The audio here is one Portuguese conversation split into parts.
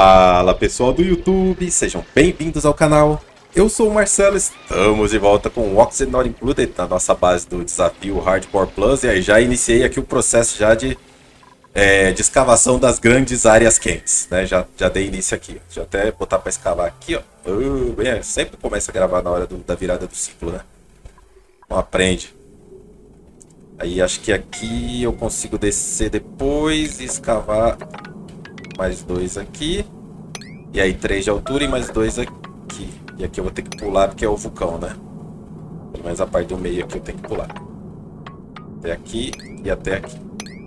Fala pessoal do YouTube, sejam bem-vindos ao canal. Eu sou o Marcelo, estamos de volta com o Oxygen Not Included na nossa base do desafio Hardcore Plus. E aí já iniciei aqui o processo já de escavação das grandes áreas quentes, né? Já dei início aqui. Deixa eu até botar para escavar aqui, ó. Sempre começa a gravar na hora da virada do ciclo, né? Não aprende. Aí acho que aqui eu consigo descer depois e escavar mais dois aqui. E aí 3 de altura e mais 2 aqui. E aqui eu vou ter que pular porque é o vulcão, né? Pelo menos a parte do meio aqui eu tenho que pular. Até aqui e até aqui.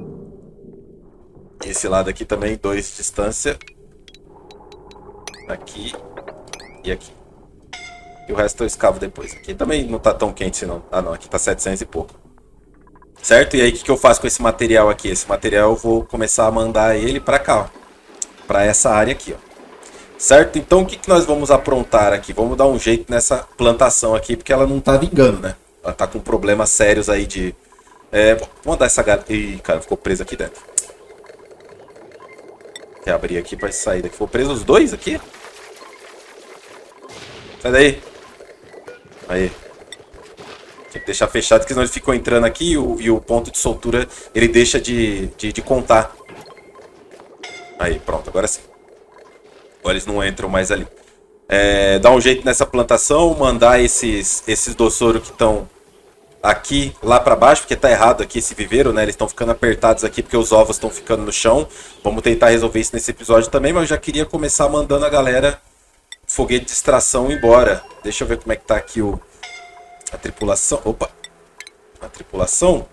Esse lado aqui também, 2 de distância. Aqui e aqui. E o resto eu escavo depois. Aqui também não tá tão quente não. Ah não, aqui tá 700 e pouco. Certo? E aí o que eu faço com esse material aqui? Esse material eu vou começar a mandar ele pra cá, ó. Pra essa área aqui, ó. Certo? Então o que nós vamos aprontar aqui? Vamos dar um jeito nessa plantação aqui, porque ela não tá vingando, né? Ela tá com problemas sérios aí de... vou mandar essa galera... Ih, cara, ficou preso aqui dentro. Quer abrir aqui pra sair daqui. Ficou preso os dois aqui? Sai daí. Aí. Tinha que deixar fechado, porque senão ele ficou entrando aqui e o ponto de soltura ele deixa de contar. Aí, pronto, agora sim. Agora eles não entram mais ali. Dar um jeito nessa plantação, mandar esses doçouros que estão aqui lá para baixo, porque tá errado aqui esse viveiro, né? Eles estão ficando apertados aqui porque os ovos estão ficando no chão. Vamos tentar resolver isso nesse episódio também, mas eu já queria começar mandando a galera foguete de extração embora. Deixa eu ver como é que tá aqui a tripulação. Opa! A tripulação.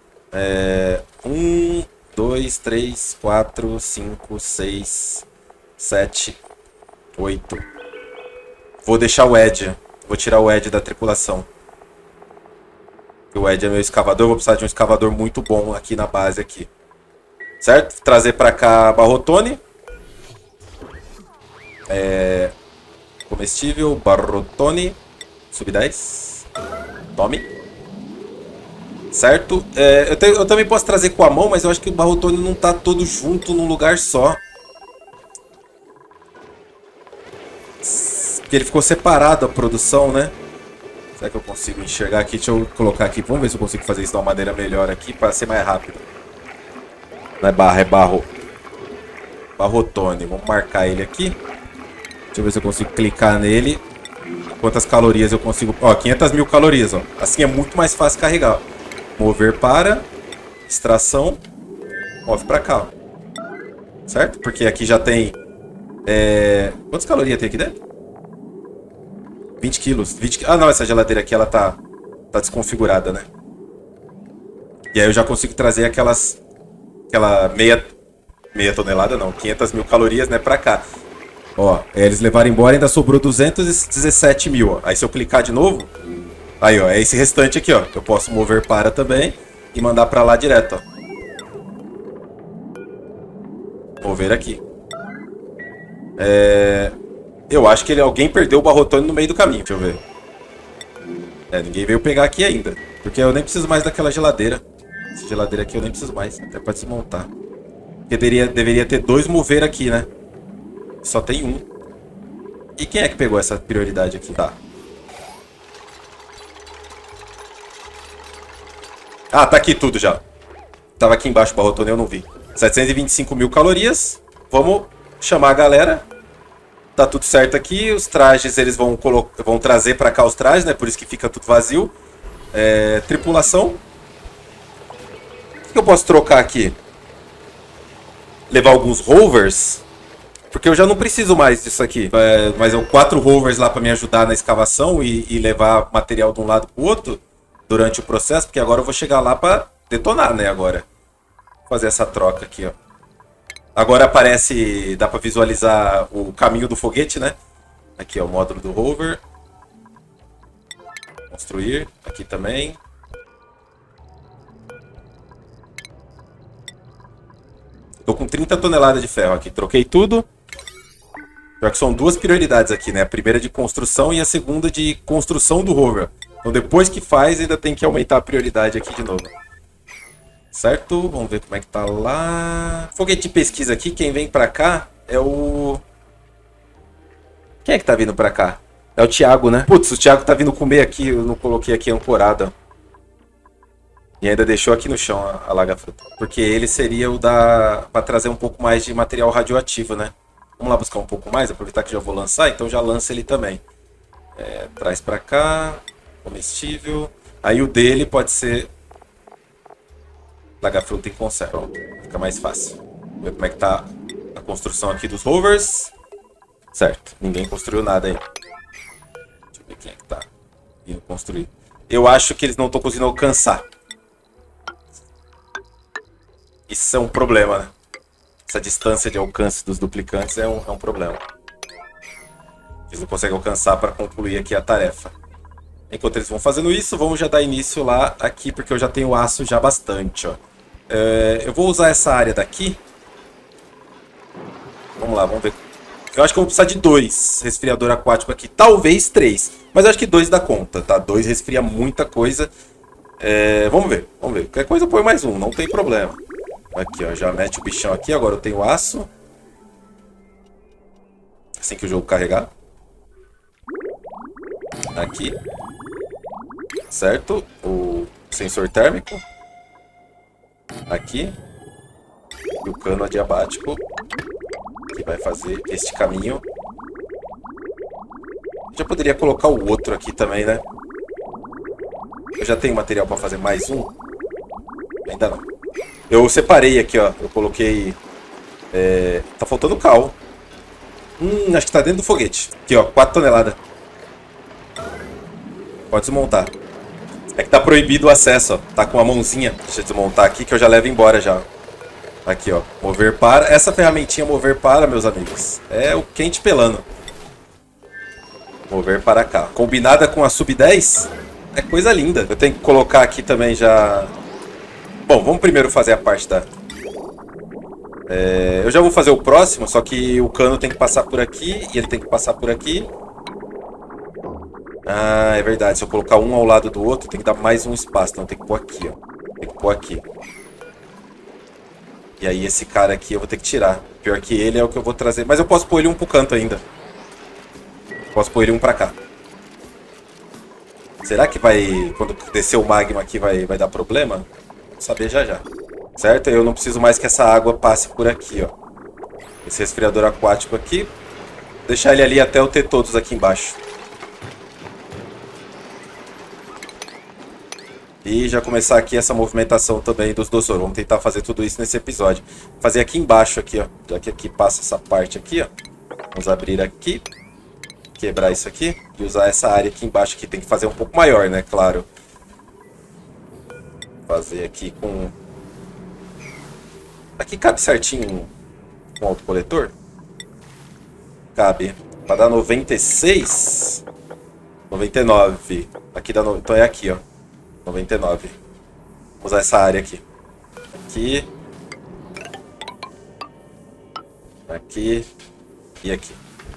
1, 2, 3, 4, 5, 6, 7, 8. Vou deixar o Ed. Vou tirar o Ed da tripulação. O Ed é meu escavador. Vou precisar de um escavador muito bom aqui na base aqui. Certo? Trazer pra cá Barrotone. Comestível. Barrotone. Sub 10. Tome. Certo? Eu também posso trazer com a mão, mas eu acho que o Barrotone não tá todo junto num lugar só. Porque ele ficou separado a produção, né? Será que eu consigo enxergar aqui? Deixa eu colocar aqui. Vamos ver se eu consigo fazer isso de uma maneira melhor aqui para ser mais rápido. Não é barra, é barro. Barrotone. Vamos marcar ele aqui. Deixa eu ver se eu consigo clicar nele. Quantas calorias eu consigo... Ó, 500 mil calorias, ó. Assim é muito mais fácil carregar. Mover para. Extração. Move para cá, ó. Certo? Porque aqui já tem... Quantas calorias tem aqui dentro? 20 quilos. 20... Ah, não, essa geladeira aqui ela tá desconfigurada, né? E aí eu já consigo trazer aquela meia tonelada, não, 500 mil calorias, né, pra cá. Ó, eles levaram embora, ainda sobrou 217 mil, ó. Aí se eu clicar de novo, aí, ó, é esse restante aqui, ó. Eu posso mover para também e mandar pra lá direto, ó. Mover aqui. Eu acho que alguém perdeu o Barrotone no meio do caminho. Deixa eu ver. Ninguém veio pegar aqui ainda. Porque eu nem preciso mais daquela geladeira. Essa geladeira aqui eu nem preciso mais. Até pra desmontar. Porque deveria ter 2 mover aqui, né? Só tem 1. E quem é que pegou essa prioridade aqui? Tá. Ah, tá aqui tudo já. Tava aqui embaixo o Barrotone, eu não vi. 725 mil calorias. Vamos chamar a galera. Tá tudo certo aqui, os trajes eles vão trazer pra cá os trajes, né? Por isso que fica tudo vazio. Tripulação. O que eu posso trocar aqui? Levar alguns rovers. Porque eu já não preciso mais disso aqui. Mas eu 4 rovers lá pra me ajudar na escavação e levar material de um lado pro outro durante o processo. Porque agora eu vou chegar lá pra detonar, né? Agora. Vou fazer essa troca aqui, ó. Agora aparece, dá para visualizar o caminho do foguete, né? Aqui é o módulo do rover. Construir, aqui também. Tô com 30 toneladas de ferro aqui, troquei tudo. Pior que são 2 prioridades aqui, né? A primeira de construção e a segunda de construção do rover. Então depois que faz, ainda tem que aumentar a prioridade aqui de novo. Certo? Vamos ver como é que tá lá. Foguete de pesquisa aqui, quem vem pra cá é o Quem é que tá vindo pra cá? É o Thiago, né? Putz, o Thiago tá vindo comer aqui. Eu não coloquei aqui ancorada. E ainda deixou aqui no chão a laga-fruta. Porque ele seria o da... pra trazer um pouco mais de material radioativo, né? Vamos lá buscar um pouco mais, aproveitar que já vou lançar. Então já lança ele também. Traz pra cá. Comestível. Aí o dele pode ser... laga-fruta em conserva. Pronto, fica mais fácil. Vamos ver como é que tá a construção aqui dos rovers. Certo, ninguém construiu nada aí. Deixa eu ver quem é que tá indo construir. Eu acho que eles não estão conseguindo alcançar. Isso é um problema, né? Essa distância de alcance dos duplicantes é um problema. Eles não conseguem alcançar para concluir aqui a tarefa. Enquanto eles vão fazendo isso, vamos já dar início lá aqui, porque eu já tenho aço já bastante, ó. Eu vou usar essa área daqui. Vamos lá, vamos ver. Eu acho que eu vou precisar de 2 resfriador aquático aqui. Talvez 3. Mas eu acho que 2 dá conta, tá? 2 resfria muita coisa. Vamos ver, vamos ver. Qualquer coisa eu ponho mais um, não tem problema. Aqui, ó, já mete o bichão aqui. Agora eu tenho aço. Assim que o jogo carregar. Aqui. Certo? O sensor térmico. Aqui. E o cano adiabático. Que vai fazer este caminho. Já poderia colocar o outro aqui também, né? Eu já tenho material para fazer mais um? Ainda não. Eu separei aqui, ó. Eu coloquei... tá faltando cal. Acho que tá dentro do foguete. Aqui, ó. 4 toneladas. Pode desmontar. É que tá proibido o acesso, ó. Tá com uma mãozinha. Deixa eu desmontar aqui que eu já levo embora já. Aqui, ó. Mover para. Essa ferramentinha mover para, meus amigos, é o quente pelando. Mover para cá. Combinada com a sub-10, é coisa linda. Eu tenho que colocar aqui também já... Bom, vamos primeiro fazer a parte da... eu já vou fazer o próximo, só que o cano tem que passar por aqui e ele tem que passar por aqui. Ah, é verdade. Se eu colocar um ao lado do outro, tem que dar mais um espaço. Então tem que pôr aqui, ó. Tem que pôr aqui. E aí esse cara aqui eu vou ter que tirar. Pior que ele é o que eu vou trazer. Mas eu posso pôr ele um pro canto ainda. Posso pôr ele um pra cá. Será que vai... Quando descer o magma aqui vai dar problema? Vou saber já já. Certo? Eu não preciso mais que essa água passe por aqui, ó. Esse resfriador aquático aqui. Deixar ele ali até eu ter todos aqui embaixo. E já começar aqui essa movimentação também dos dossores. Vamos tentar fazer tudo isso nesse episódio. Fazer aqui embaixo, aqui, ó. Já que aqui passa essa parte aqui, ó. Vamos abrir aqui. Quebrar isso aqui. E usar essa área aqui embaixo que tem que fazer um pouco maior, né? Claro. Fazer aqui com... Aqui cabe certinho um autocoletor? Cabe. Para dar 96... 99. Aqui dá... Então é aqui, ó. 99. Vou usar essa área aqui. Aqui. Aqui. E aqui.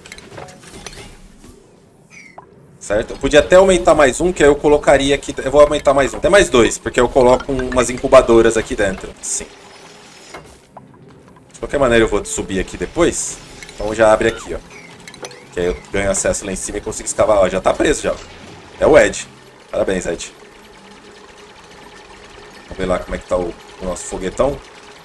Certo? Eu podia até aumentar mais um, que aí eu colocaria aqui... Eu vou aumentar mais um. Até mais 2, porque eu coloco umas incubadoras aqui dentro. Sim. De qualquer maneira eu vou subir aqui depois. Então já abre aqui, ó. Que aí eu ganho acesso lá em cima e consigo escavar. Ó, já tá preso já. É o Ed. Parabéns, Ed. Vamos ver lá como é que tá o nosso foguetão.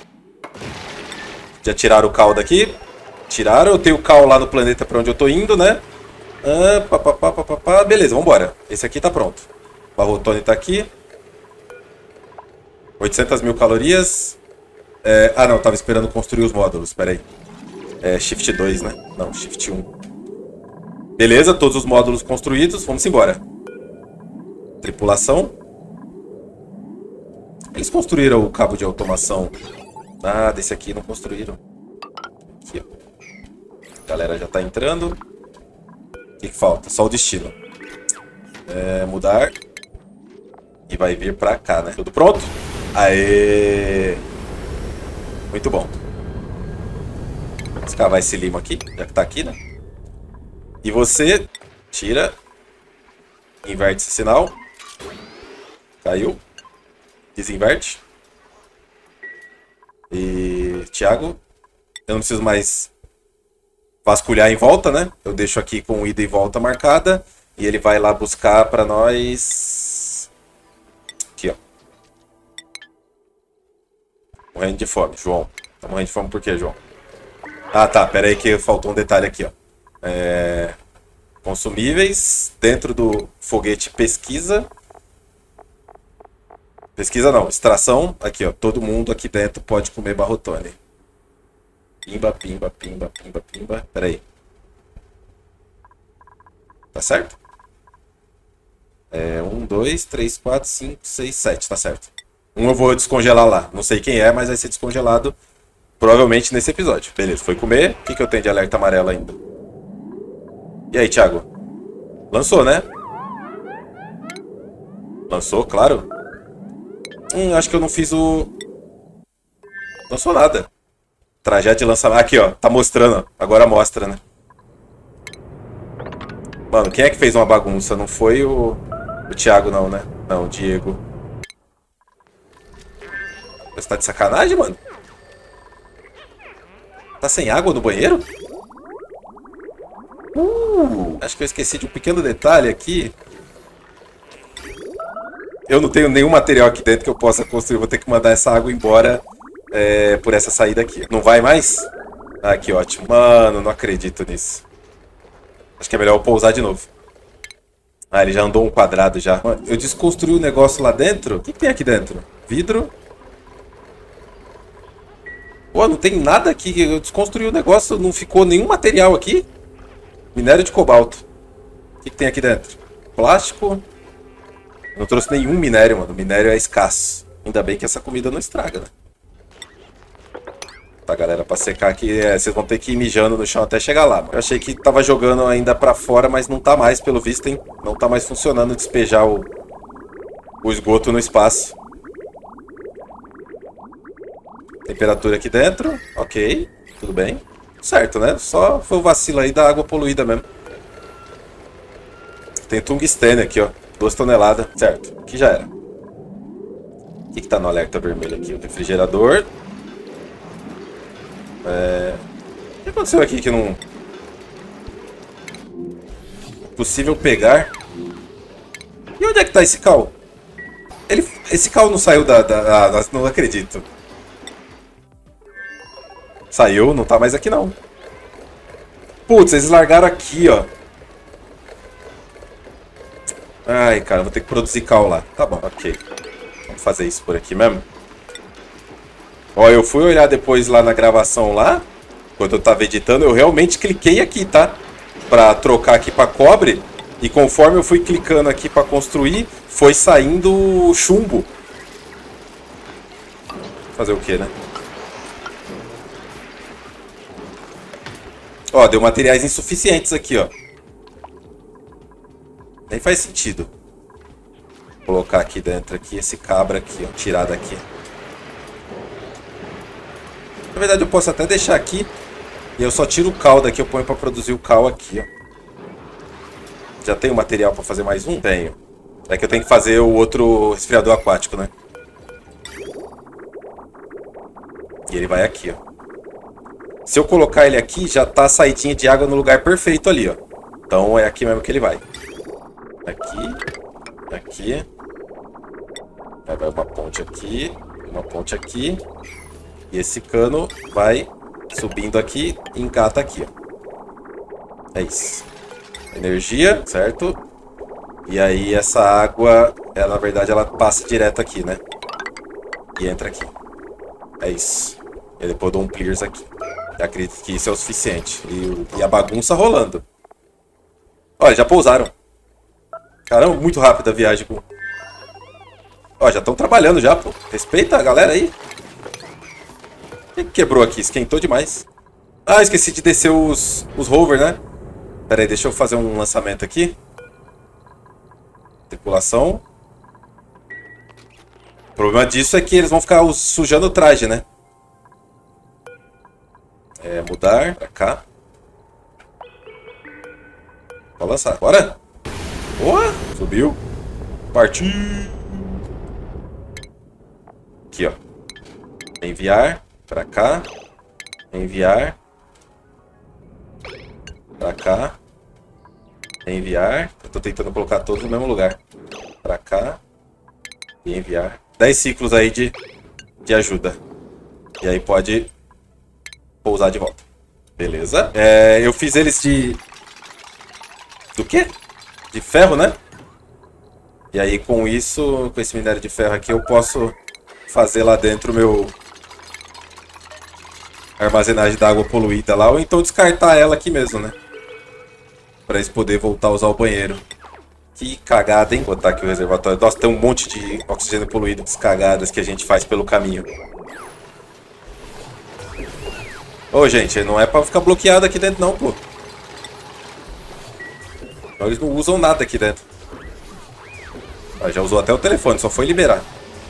Já tiraram o cal daqui. Tiraram. Eu tenho o cal lá no planeta pra onde eu tô indo, né? Beleza, vambora. Esse aqui tá pronto. O Barrotone tá aqui. 800 mil calorias. Não, tava esperando construir os módulos. Pera aí. Shift 2, né? Não, Shift 1. Beleza, todos os módulos construídos. Vamos embora. Tripulação. Eles construíram o cabo de automação. Ah, desse aqui não construíram. Aqui, ó. A galera já tá entrando. O que falta? Só o destino. Mudar. E vai vir pra cá, né? Tudo pronto? Aê! Muito bom. Vamos escavar esse limo aqui, já que tá aqui, né? E você tira. Inverte esse sinal. Caiu. Desinverte. E... Thiago, eu não preciso mais vasculhar em volta, né? Eu deixo aqui com ida e volta marcada. E ele vai lá buscar pra nós... Aqui, ó. Morrendo de fome, João. Tá morrendo de fome por quê, João? Ah, tá. Pera aí que faltou um detalhe aqui, ó. Consumíveis dentro do foguete pesquisa. Pesquisa não, extração. Aqui, ó. Todo mundo aqui dentro pode comer barrotone. Pimba, pimba, pimba, pimba, pimba. Pera aí. Tá certo? 1, 2, 3, 4, 5, 6, 7. Tá certo. Eu vou descongelar lá. Não sei quem é, mas vai ser descongelado provavelmente nesse episódio. Beleza, foi comer. O que eu tenho de alerta amarelo ainda? E aí, Thiago? Lançou, né? Lançou, claro. Acho que eu não fiz o... Lançou nada. Trajeto de lançamento. Aqui, ó. Tá mostrando. Agora mostra, né? Mano, quem é que fez uma bagunça? Não foi o Thiago, não, né? Não, o Diego. Você tá de sacanagem, mano? Tá sem água no banheiro? Acho que eu esqueci de um pequeno detalhe aqui. Eu não tenho nenhum material aqui dentro que eu possa construir. Vou ter que mandar essa água embora por essa saída aqui. Não vai mais? Ah, que ótimo. Mano, não acredito nisso. Acho que é melhor eu pousar de novo. Ah, ele já andou um quadrado já. Mano, eu desconstruí o negócio lá dentro. O que tem aqui dentro? Vidro. Pô, não tem nada aqui. Eu desconstruí o negócio. Não ficou nenhum material aqui. Minério de cobalto. O que tem aqui dentro? Plástico. Não trouxe nenhum minério, mano. O minério é escasso. Ainda bem que essa comida não estraga, né? Tá, galera, pra secar aqui, vocês vão ter que ir mijando no chão até chegar lá. Mano. Eu achei que tava jogando ainda pra fora, mas não tá mais, pelo visto, hein? Não tá mais funcionando despejar o esgoto no espaço. Temperatura aqui dentro. Ok, tudo bem. Certo, né? Só foi o vacilo aí da água poluída mesmo. Tem tungstênio aqui, ó. 2 toneladas. Certo, aqui já era. O que tá no alerta vermelho aqui? O refrigerador. O que aconteceu aqui que não... Possível pegar. E onde é que tá esse cal? Esse cal não saiu não acredito. Saiu, não tá mais aqui não. Putz, eles largaram aqui, ó. Ai, cara, vou ter que produzir cal lá. Tá bom, ok. Vamos fazer isso por aqui mesmo. Ó, eu fui olhar depois lá na gravação lá. Quando eu tava editando, eu realmente cliquei aqui, tá? Pra trocar aqui pra cobre. E conforme eu fui clicando aqui pra construir, foi saindo chumbo. Fazer o quê, né? Ó, deu materiais insuficientes aqui, ó. Nem faz sentido. Vou colocar aqui dentro, aqui, esse cabra aqui, ó. Tirar daqui. Na verdade, eu posso até deixar aqui. E eu só tiro o cal daqui, eu ponho pra produzir o cal aqui, ó. Já tenho material pra fazer mais um? Tenho. É que eu tenho que fazer o outro resfriador aquático, né? E ele vai aqui, ó. Se eu colocar ele aqui, já tá a saidinha de água no lugar perfeito ali, ó. Então é aqui mesmo que ele vai. Aqui. Aqui. Vai uma ponte aqui. Uma ponte aqui. E esse cano vai subindo aqui e encata aqui, ó. É isso. Energia, certo? E aí essa água, ela, na verdade, ela passa direto aqui, né? E entra aqui. É isso. E depois eu dou um clears aqui. Eu acredito que isso é o suficiente. E a bagunça rolando. Olha, já pousaram. Caramba, muito rápida a viagem. Pô. Ó, já estão trabalhando já, pô. Respeita a galera aí. O que quebrou aqui? Esquentou demais. Ah, esqueci de descer os rover, né? Pera aí, deixa eu fazer um lançamento aqui. Tripulação. O problema disso é que eles vão ficar sujando o traje, né? Mudar pra cá. Vou lançar. Bora! Boa! Subiu. Partiu! Aqui, ó. Enviar pra cá. Enviar. Pra cá. Enviar. Eu tô tentando colocar todos no mesmo lugar. Pra cá. E enviar. 10 ciclos aí de ajuda. E aí pode pousar de volta. Beleza. Eu fiz eles de... Do quê? De ferro, né? E aí com isso, com esse minério de ferro aqui, eu posso fazer lá dentro o meu... armazenagem d'água poluída lá. Ou então descartar ela aqui mesmo, né? Pra eles poderem voltar a usar o banheiro. Que cagada, hein? Vou botar aqui o reservatório. Nossa, tem um monte de oxigênio poluído. As cagadas que a gente faz pelo caminho. Ô, gente, não é pra ficar bloqueado aqui dentro não, pô. Eles não usam nada aqui dentro. Ah, já usou até o telefone, só foi liberar.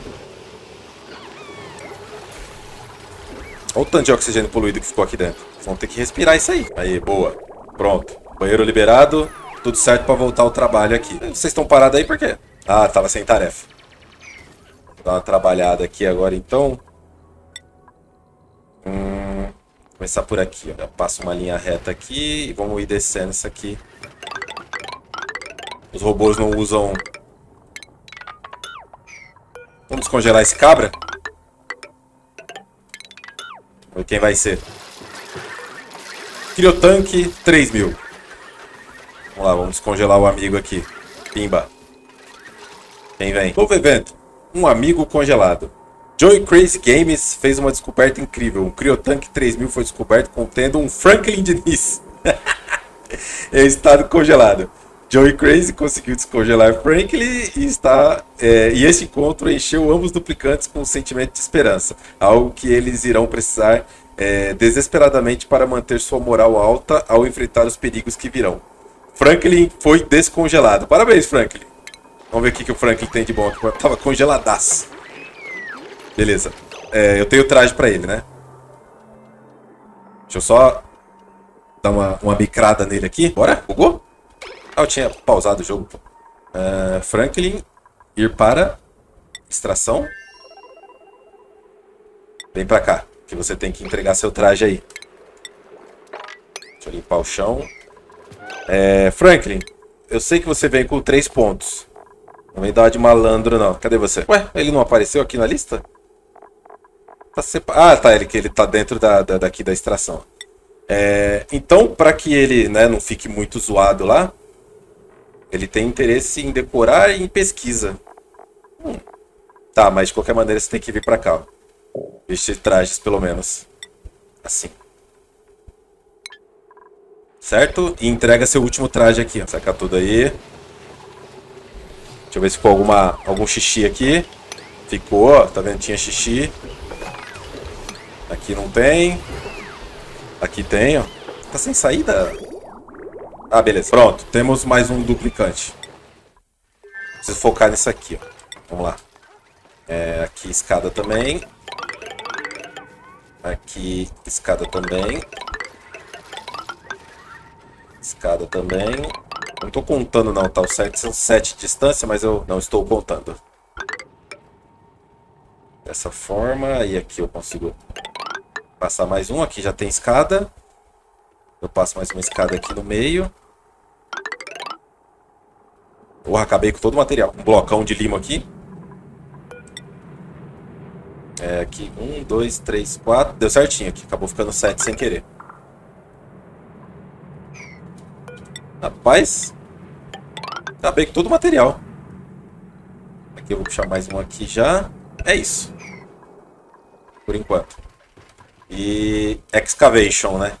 Olha o tanto de oxigênio poluído que ficou aqui dentro. Vão ter que respirar isso aí. Aí, boa. Pronto. Banheiro liberado. Tudo certo pra voltar ao trabalho aqui. Vocês estão parados aí por quê? Ah, tava sem tarefa. Vou dar uma trabalhada aqui agora, então. Começar por aqui, ó. Eu passo uma linha reta aqui e vamos ir descendo isso aqui. Os robôs não usam... Vamos descongelar esse cabra? Vamos ver quem vai ser. Criotank 3000. Vamos lá, vamos descongelar o amigo aqui. Pimba. Quem vem? Novo evento. Um amigo congelado. Joey Crazy Games fez uma descoberta incrível. Um Criotank 3000 foi descoberto contendo um Franklin Diniz em estado congelado. Joey Crazy conseguiu descongelar Franklin e este encontro encheu ambos duplicantes com um sentimento de esperança. Algo que eles irão precisar desesperadamente para manter sua moral alta ao enfrentar os perigos que virão. Franklin foi descongelado. Parabéns, Franklin. Vamos ver o que o Franklin tem de bom aqui. Tava congeladaço. Beleza. Eu tenho traje pra ele, né? Deixa eu só dar uma bicrada nele aqui. Bora? Bugou? Ah, eu tinha pausado o jogo. Franklin, ir para extração. Vem pra cá, que você tem que entregar seu traje aí. Deixa eu limpar o chão. Franklin, eu sei que você vem com 3 pontos. Não vem dar uma de malandro, não. Cadê você? Ué, ele não apareceu aqui na lista? Ah, tá, ele tá dentro daqui da extração. Então, para que ele, né, não fique muito zoado lá, ele tem interesse em decorar e em pesquisa. Tá, mas de qualquer maneira você tem que vir pra cá, ó. Vestir trajes, pelo menos. Assim. Certo? E entrega seu último traje aqui, ó. Saca tudo aí. Deixa eu ver se ficou algum xixi aqui. Ficou, ó. Tá vendo? Tinha xixi. Aqui não tem. Aqui tem, ó. Tá sem saída? Ah, beleza. Pronto. Temos mais um duplicante. Preciso focar nisso aqui, ó. Vamos lá. Aqui escada também. Aqui escada também. Escada também. Não estou contando não, tá? Os 7 são 7 de distância, mas eu não estou contando. Dessa forma. E aqui eu consigo passar mais um. Aqui já tem escada. Eu passo mais uma escada aqui no meio. Porra, acabei com todo o material. Um blocão de limo aqui. Aqui. 1, 2, 3, 4. Deu certinho aqui. Acabou ficando 7 sem querer. Rapaz. Acabei com todo o material. Aqui eu vou puxar mais um aqui já. É isso. Por enquanto. E excavation, né?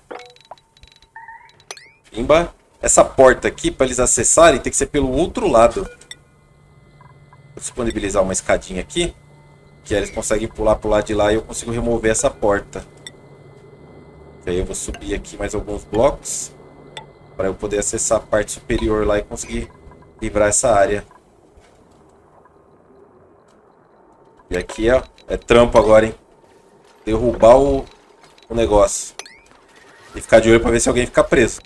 Pimba. Essa porta aqui, para eles acessarem, tem que ser pelo outro lado. Vou disponibilizar uma escadinha aqui. Que aí eles conseguem pular pro lado de lá e eu consigo remover essa porta. E aí eu vou subir aqui mais alguns blocos. Para eu poder acessar a parte superior lá e conseguir livrar essa área. E aqui, ó, é trampo agora, hein? Derrubar o negócio. E ficar de olho para ver se alguém fica preso.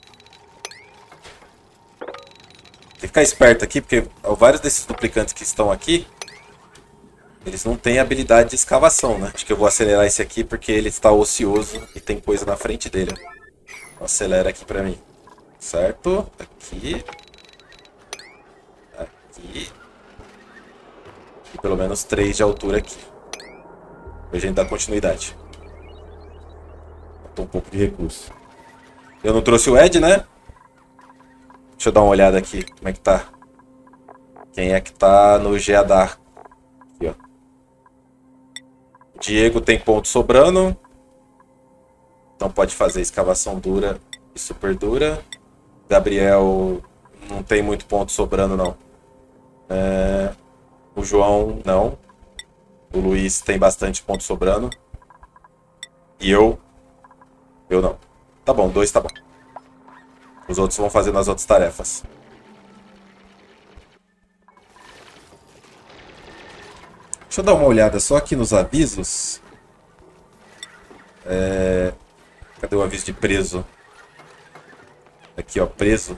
Tem que ficar esperto aqui, porque vários desses duplicantes que estão aqui, eles não têm habilidade de escavação, né? Acho que eu vou acelerar esse aqui porque ele está ocioso e tem coisa na frente dele. Então, acelera aqui pra mim. Certo? Aqui. Aqui. E pelo menos 3 de altura aqui. Pra gente dar continuidade. Faltou um pouco de recurso. Eu não trouxe o Ed, né? Deixa eu dar uma olhada aqui. Como é que tá? Quem é que tá no Geadar? Aqui, ó. Diego tem ponto sobrando. Então pode fazer escavação dura e super dura. Gabriel não tem muito ponto sobrando, não. O João, não. O Luiz tem bastante ponto sobrando. E eu não. Tá bom, 2 tá bom. Os outros vão fazendo as outras tarefas. Deixa eu dar uma olhada só aqui nos avisos. Cadê o aviso de preso? Aqui, ó, preso.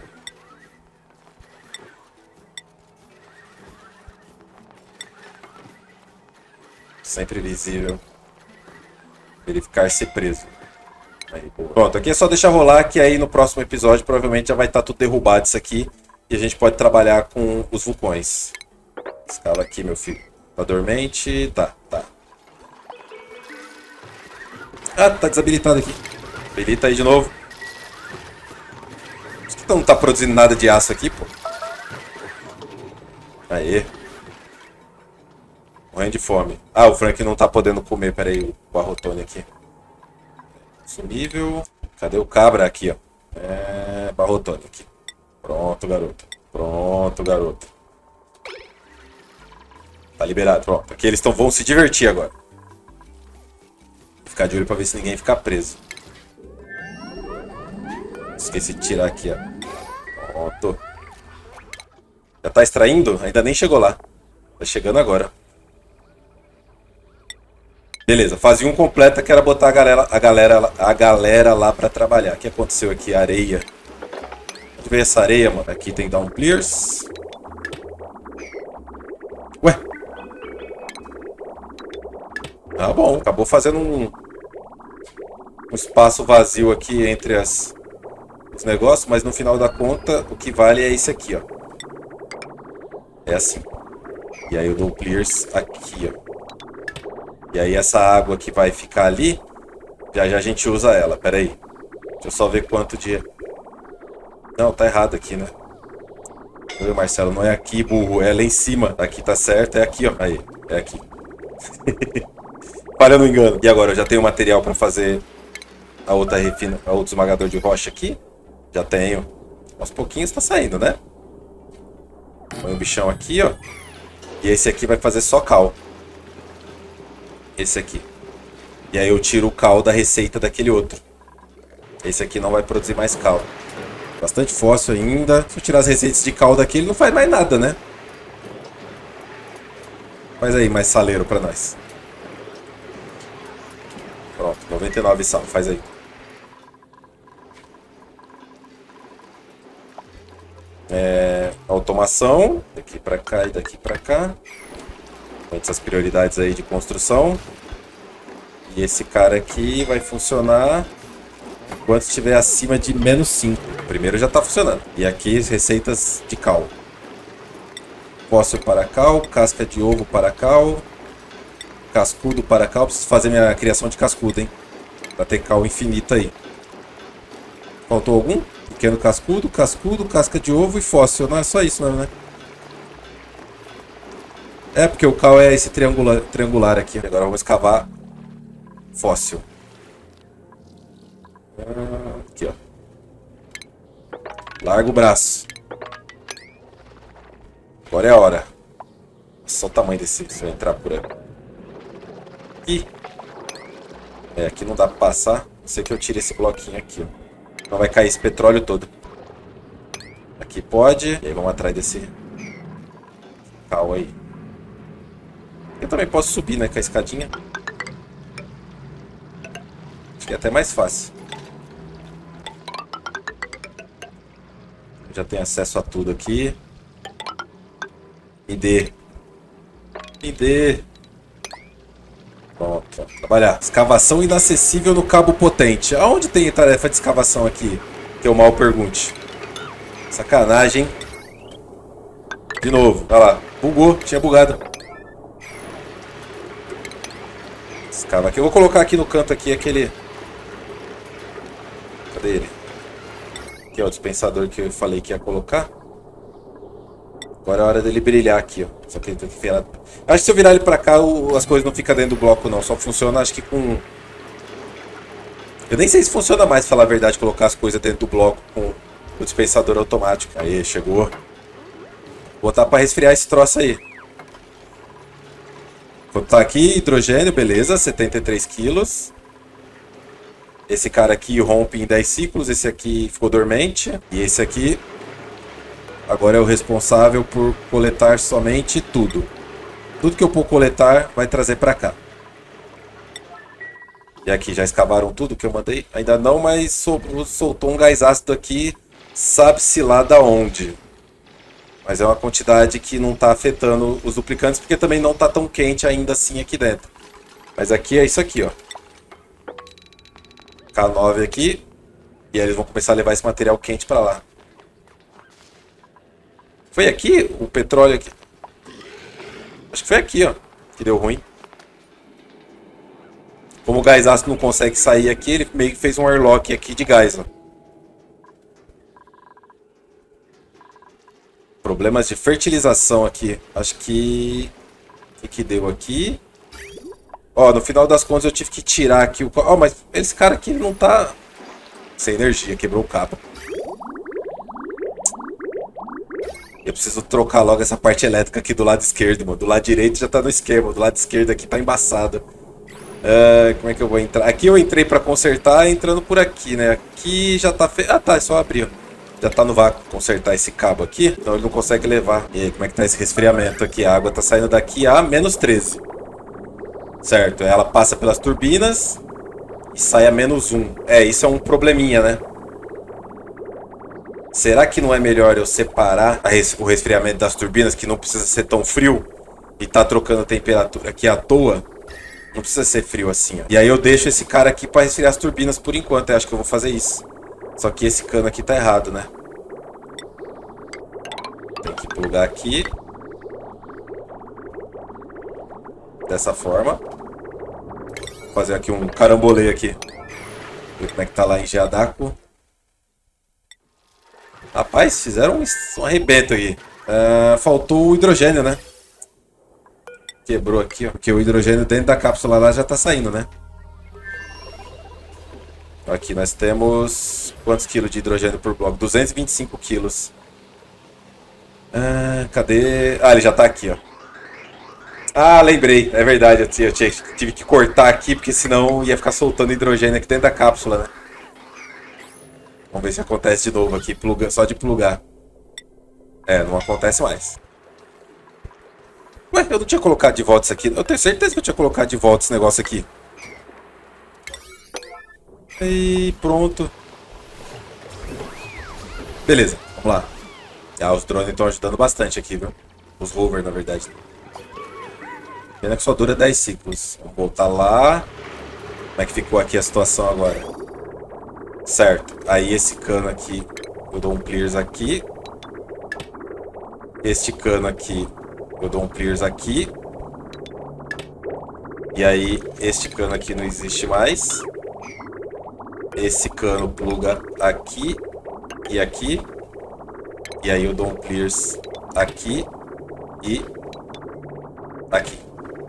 Sempre visível. Verificar se preso. Aí, pronto, aqui é só deixar rolar que aí no próximo episódio provavelmente já vai estar tudo derrubado isso aqui. E a gente pode trabalhar com os vulcões. Escala aqui, meu filho. Tá dormente? Tá. Ah, tá desabilitado aqui. Habilita aí de novo. Por que não tá produzindo nada de aço aqui, pô? Aê. Morrendo de fome. Ah, o Frank não tá podendo comer. Pera aí, o arrotone aqui. Consumível. Cadê o cabra? Aqui, ó. Barrotone aqui. Pronto, garoto. Pronto, garoto. Tá liberado, pronto. Aqui eles vão se divertir agora. Vou ficar de olho pra ver se ninguém ficar preso. Esqueci de tirar aqui, ó. Pronto. Já tá extraindo? Ainda nem chegou lá. Tá chegando agora. Beleza, fase 1 completa, que era botar a galera lá pra trabalhar. O que aconteceu aqui? Areia. Onde veio essa areia, mano? Aqui tem down clears. Ué? Ah, bom. Acabou fazendo um espaço vazio aqui entre os negócios, mas no final da conta, o que vale é esse aqui, ó. É assim. E aí eu dou clears aqui, ó. E aí essa água que vai ficar ali, já a gente usa ela. Pera aí. Deixa eu só ver quanto de... Não, tá errado aqui, né? Oi, Marcelo, não é aqui, burro. É lá em cima. Aqui tá certo, é aqui, ó. Aí, é aqui. Para, eu não engano. E agora, eu já tenho material pra fazer a outra refina, a outro esmagador de rocha aqui. Já tenho. Aos pouquinhos tá saindo, né? Põe o bichão aqui, ó. E esse aqui vai fazer só cal. Esse aqui. E aí eu tiro o cal da receita daquele outro. Esse aqui não vai produzir mais cal. Bastante fóssil ainda. Se eu tirar as receitas de cal daquele, não faz mais nada, né? Faz aí mais saleiro pra nós. Pronto, 99 sal. Faz aí. Automação. Daqui pra cá e daqui pra cá. Essas prioridades aí de construção. E esse cara aqui vai funcionar enquanto estiver acima de -5. O primeiro já está funcionando. E aqui receitas de cal. Fóssil para cal, casca de ovo para cal, cascudo para cal. Preciso fazer minha criação de cascudo, hein? Para ter cal infinito aí. Faltou algum? Pequeno cascudo, casca de ovo e fóssil. Não é só isso mesmo, né? É, porque o cal é esse triangular aqui. Agora vamos escavar fóssil. Aqui, ó. Larga o braço. Agora é a hora. Nossa, olha o tamanho desse. Se eu entrar por aqui. Aqui não dá pra passar. Não sei que eu tire esse bloquinho aqui, ó. Não vai cair esse petróleo todo. Aqui pode. E aí vamos atrás desse cal aí. Eu também posso subir, né, com a escadinha. Acho que é até mais fácil. Já tenho acesso a tudo aqui. Me dê. Pronto, trabalhar. Escavação inacessível no cabo potente. Aonde tem tarefa de escavação aqui? Que eu mal pergunte. Sacanagem, hein? De novo, olha lá. Bugou, tinha bugado. Escava aqui. Eu vou colocar aqui no canto aqui aquele... Cadê ele? Aqui é o dispensador que eu falei que ia colocar. Agora é a hora dele brilhar aqui, ó. Só que ele tem que virar... Acho que se eu virar ele pra cá, as coisas não ficam dentro do bloco, não. Só funciona, acho que com... Eu nem sei se funciona mais, pra falar a verdade, colocar as coisas dentro do bloco com o dispensador automático. Aí, chegou. Vou botar pra resfriar esse troço aí. Vou botar aqui, hidrogênio, beleza, 73 quilos. Esse cara aqui rompe em 10 ciclos, esse aqui ficou dormente. E esse aqui... Agora é o responsável por coletar somente tudo. Tudo que eu for coletar vai trazer pra cá. E aqui já escavaram tudo que eu mandei? Ainda não, mas soltou um gás ácido aqui. Sabe-se lá da onde. Mas é uma quantidade que não está afetando os duplicantes. Porque também não está tão quente ainda assim aqui dentro. Mas aqui é isso aqui, ó. K9 aqui. E aí eles vão começar a levar esse material quente pra lá. Foi aqui o petróleo aqui? Acho que foi aqui, ó, que deu ruim. Como o gás ácido não consegue sair aqui, ele meio que fez um airlock aqui de gás, ó. Problemas de fertilização aqui. Acho que... O que deu aqui? Ó, no final das contas eu tive que tirar aqui o... Ó, mas esse cara aqui não tá... Sem energia, quebrou o cabo. Eu preciso trocar logo essa parte elétrica aqui do lado esquerdo, mano. Do lado direito já tá no esquema, do lado esquerdo aqui tá embaçado. Como é que eu vou entrar? Aqui eu entrei pra consertar, entrando por aqui, né? Aqui já tá feio. Ah, tá, é só abrir, ó. Já tá no vácuo. Consertar esse cabo aqui, então ele não consegue levar. E aí, como é que tá esse resfriamento aqui? A água tá saindo daqui a menos 13. Certo, ela passa pelas turbinas e sai a menos 1. É, isso é um probleminha, né? Será que não é melhor eu separar o resfriamento das turbinas, que não precisa ser tão frio, e tá trocando a temperatura aqui à toa? Não precisa ser frio assim, ó. E aí eu deixo esse cara aqui para resfriar as turbinas por enquanto. Eu acho que eu vou fazer isso. Só que esse cano aqui tá errado, né? Tem que plugar aqui. Dessa forma. Vou fazer aqui um caramboleio aqui. Ver como é que tá lá em Geadaco. Rapaz, fizeram um arrebento aqui. Faltou o hidrogênio, né? Quebrou aqui, ó. Porque o hidrogênio dentro da cápsula lá já tá saindo, né? Aqui nós temos... Quantos quilos de hidrogênio por bloco? 225 quilos. Cadê? Ah, ele já tá aqui, ó. Ah, lembrei. É verdade, eu tive que cortar aqui, porque senão ia ficar soltando hidrogênio aqui dentro da cápsula, né? Vamos ver se acontece de novo aqui, só de plugar. É, não acontece mais. Ué, eu não tinha colocado de volta isso aqui. Eu tenho certeza que eu tinha colocado de volta esse negócio aqui. E pronto. Beleza, vamos lá. Ah, os drones estão ajudando bastante aqui, viu? Os rovers, na verdade. Pena que só dura 10 ciclos. Vamos voltar lá. Como é que ficou aqui a situação agora? Certo. Aí esse cano aqui, eu dou um clears aqui. Este cano aqui, eu dou um clears aqui. E aí, este cano aqui não existe mais. Esse cano pluga aqui e aqui. E aí eu dou um clears aqui e aqui.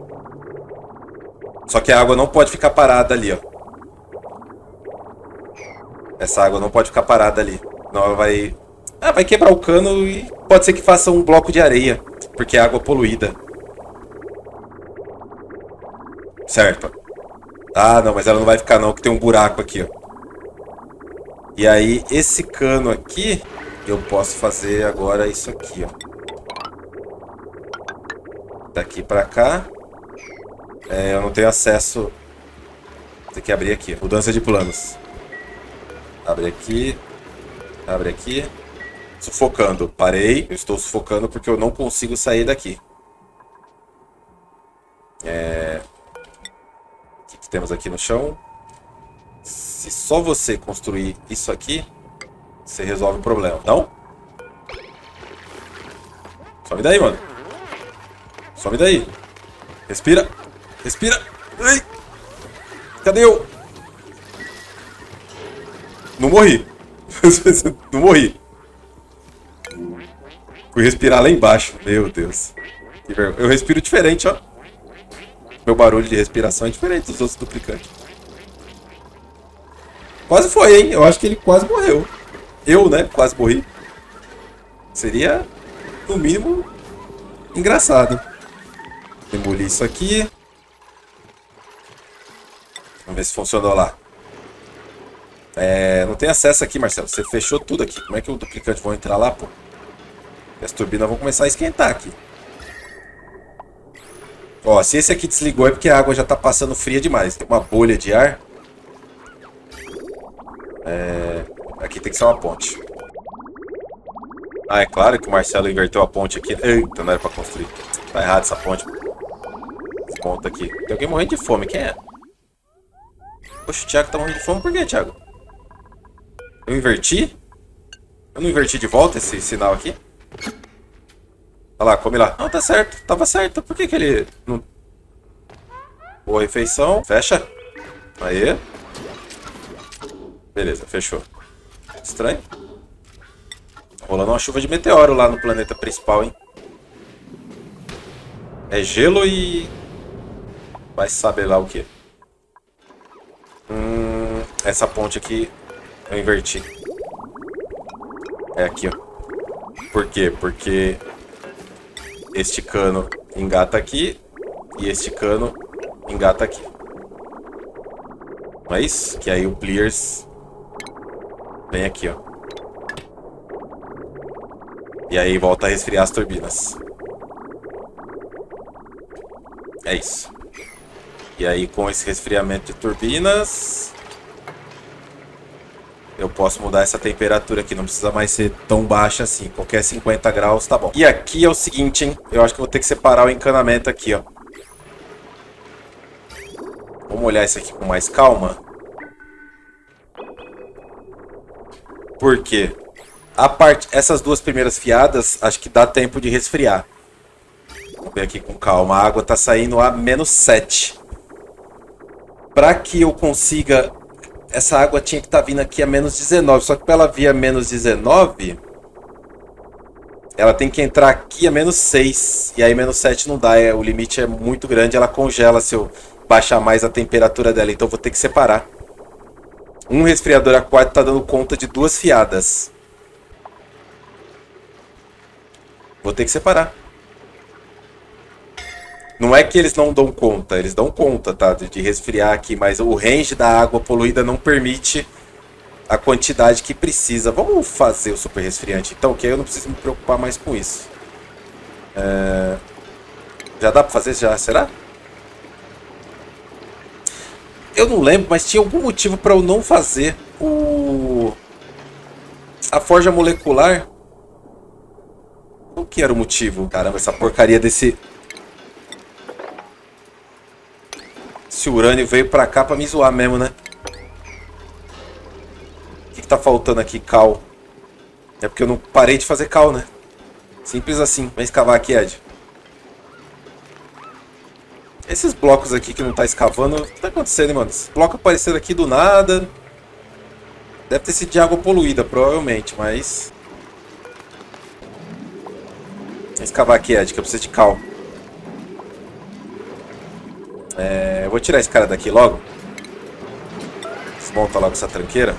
Só que a água não pode ficar parada ali, ó. Essa água não pode ficar parada ali. Senão ela vai... Ah, vai quebrar o cano e pode ser que faça um bloco de areia. Porque é água poluída. Certo. Ah, não, mas ela não vai ficar não, que tem um buraco aqui, ó. E aí, esse cano aqui, eu posso fazer agora isso aqui, ó. Daqui pra cá. Eu não tenho acesso... Tem que abrir aqui, mudança de planos. Abre aqui. Abre aqui. Sufocando. Parei. Eu estou sufocando porque eu não consigo sair daqui. O que temos aqui no chão? Se só você construir isso aqui, você resolve o problema. Não? Some daí, mano. Some daí. Respira. Respira. Ai. Cadê eu? Não morri. Não morri. Fui respirar lá embaixo. Meu Deus. Eu respiro diferente, ó. Meu barulho de respiração é diferente dos outros duplicantes. Quase foi, hein? Eu acho que ele quase morreu. Eu, né? Quase morri. Seria, no mínimo, engraçado. Demolir isso aqui. Vamos ver se funcionou lá. Não tem acesso aqui, Marcelo. Você fechou tudo aqui. Como é que o duplicante vai entrar lá, pô? E as turbinas vão começar a esquentar aqui. Ó, se esse aqui desligou é porque a água já tá passando fria demais. Tem uma bolha de ar. Aqui tem que ser uma ponte. Ah, é claro que o Marcelo inverteu a ponte aqui. Eita, não era pra construir. Tá errado essa ponte. Desmonta aqui. Tem alguém morrendo de fome. Quem é? Poxa, o Thiago tá morrendo de fome. Por quê, Thiago? Eu inverti? Eu não inverti de volta esse sinal aqui? Olha lá, come lá. Não, tá certo. Tava certo. Por que que ele não... Boa refeição. Fecha. Aê. Beleza, fechou. Estranho. Tá rolando uma chuva de meteoro lá no planeta principal, hein? É gelo e... vai saber lá o que. Essa ponte aqui eu inverti. É aqui, ó. Por quê? Porque este cano engata aqui e este cano engata aqui. Não é isso? Que aí o Pliers vem aqui, ó. E aí volta a resfriar as turbinas. É isso. E aí com esse resfriamento de turbinas... eu posso mudar essa temperatura aqui, não precisa mais ser tão baixa assim. Qualquer 50 graus tá bom. E aqui é o seguinte, hein? Eu acho que eu vou ter que separar o encanamento aqui, ó. Vamos olhar isso aqui com mais calma. Por quê? Essas duas primeiras fiadas, acho que dá tempo de resfriar. Vamos ver aqui com calma. A água tá saindo a -7. Para que eu consiga... essa água tinha que estar vindo aqui a -19. Só que para ela vir a -19, ela tem que entrar aqui a -6. E aí -7 não dá. O limite é muito grande. Ela congela se eu baixar mais a temperatura dela. Então eu vou ter que separar. Um resfriador aquático está dando conta de 2 fiadas. Vou ter que separar. Não é que eles não dão conta, eles dão conta, tá? De resfriar aqui, mas o range da água poluída não permite a quantidade que precisa. Vamos fazer o super resfriante então, que aí eu não preciso me preocupar mais com isso. Já dá pra fazer? Já? Será? Eu não lembro, mas tinha algum motivo pra eu não fazer a forja molecular. Qual que era o motivo? Caramba, essa porcaria desse... esse urânio veio pra cá pra me zoar mesmo, né? O que tá faltando aqui? Cal. É porque eu não parei de fazer cal, né? Simples assim. Vem escavar aqui, Ed. Esses blocos aqui que não tá escavando... o que tá acontecendo, hein, mano? Esse bloco aparecendo aqui do nada... deve ter sido de água poluída, provavelmente, mas... vem escavar aqui, Ed, que eu preciso de cal. Eu vou tirar esse cara daqui logo. Desmonta logo essa tranqueira.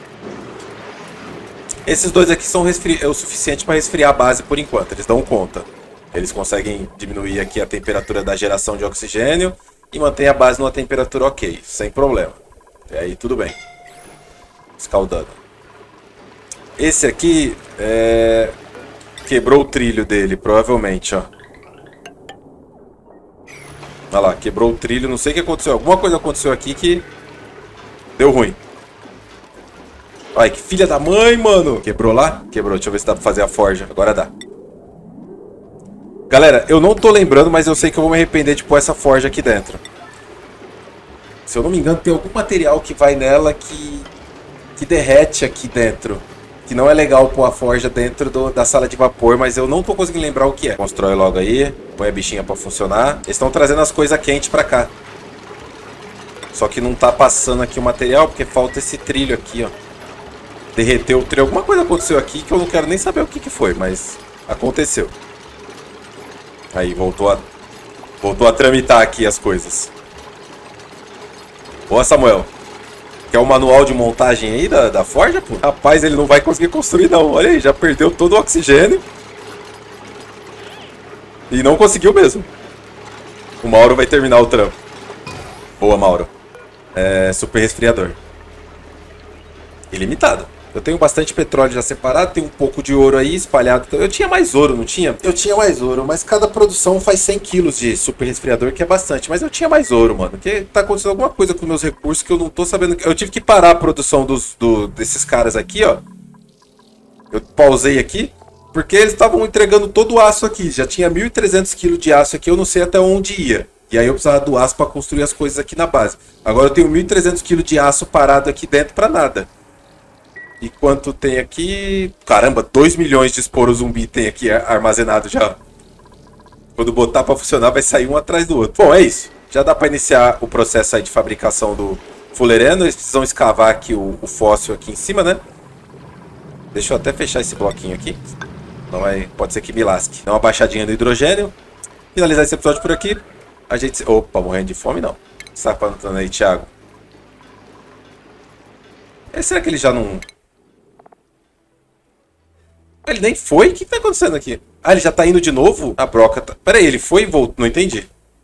Esses dois aqui são o suficiente para resfriar a base por enquanto. Eles dão conta. Eles conseguem diminuir aqui a temperatura da geração de oxigênio e mantém a base numa temperatura ok, sem problema. E aí tudo bem. Escaldando. Esse aqui quebrou o trilho dele, provavelmente, ó. Olha lá, quebrou o trilho, não sei o que aconteceu. Alguma coisa aconteceu aqui que deu ruim. Ai, que filha da mãe, mano. Quebrou lá? Quebrou, deixa eu ver se dá pra fazer a forja. Agora dá. Galera, eu não tô lembrando, mas eu sei que eu vou me arrepender de pôr essa forja aqui dentro. Se eu não me engano, tem algum material que vai nela que derrete aqui dentro. que não é legal pôr a forja dentro da sala de vapor, mas eu não tô conseguindo lembrar o que é. Constrói logo aí, põe a bichinha pra funcionar. Eles estão trazendo as coisas quentes pra cá. Só que não tá passando aqui o material, porque falta esse trilho aqui, ó. Derreteu o trilho. Alguma coisa aconteceu aqui que eu não quero nem saber o que foi, mas aconteceu. Aí, voltou a tramitar aqui as coisas. Boa, Samuel. Quer o manual de montagem aí da forja, pô? Rapaz, ele não vai conseguir construir, não. Olha aí, já perdeu todo o oxigênio. E não conseguiu mesmo. O Mauro vai terminar o trampo. Boa, Mauro. Super resfriador. Ilimitado. Eu tenho bastante petróleo já separado, tem um pouco de ouro aí espalhado. Eu tinha mais ouro, não tinha? Eu tinha mais ouro, mas cada produção faz 100 quilos de super resfriador, que é bastante. Mas eu tinha mais ouro, mano. Porque tá acontecendo alguma coisa com meus recursos que eu não tô sabendo. Eu tive que parar a produção desses caras aqui, ó. Eu pausei aqui, porque eles estavam entregando todo o aço aqui. Já tinha 1.300 quilos de aço aqui, eu não sei até onde ia. E aí eu precisava do aço para construir as coisas aqui na base. Agora eu tenho 1.300 quilos de aço parado aqui dentro para nada. E quanto tem aqui? Caramba, 2 milhões de esporos zumbi tem aqui armazenado já. Quando botar para funcionar vai sair um atrás do outro. Bom, é isso. Já dá para iniciar o processo aí de fabricação do fulereno. Eles precisam escavar aqui o fóssil aqui em cima, né? Deixa eu até fechar esse bloquinho aqui. Não pode ser que me lasque. Dá uma baixadinha do hidrogênio. Finalizar esse episódio por aqui. A gente... Opa, morrendo de fome não. Está plantando aí, Thiago. Será que ele já não... Ele nem foi? O que tá acontecendo aqui? Ah, ele já tá indo de novo? A broca tá... Pera aí, ele foi e voltou? Não entendi.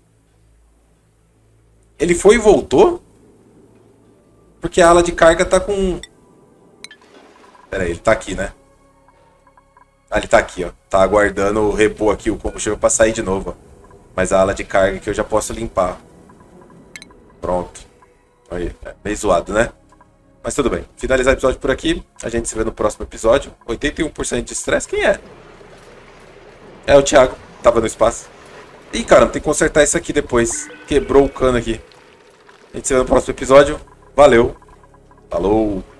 Ele foi e voltou? Porque a ala de carga tá com... Pera aí, ele tá aqui, né? Ah, ele tá aqui, ó. Tá aguardando repor aqui o combustível pra sair de novo, ó. Mas a ala de carga que eu já posso limpar. Pronto. Aí, meio zoado, né? Mas tudo bem. Finalizar o episódio por aqui. A gente se vê no próximo episódio. 81% de estresse. Quem é? É o Thiago. Tava no espaço. Ih, caramba, tem que consertar isso aqui depois. Quebrou o cano aqui. A gente se vê no próximo episódio. Valeu. Falou.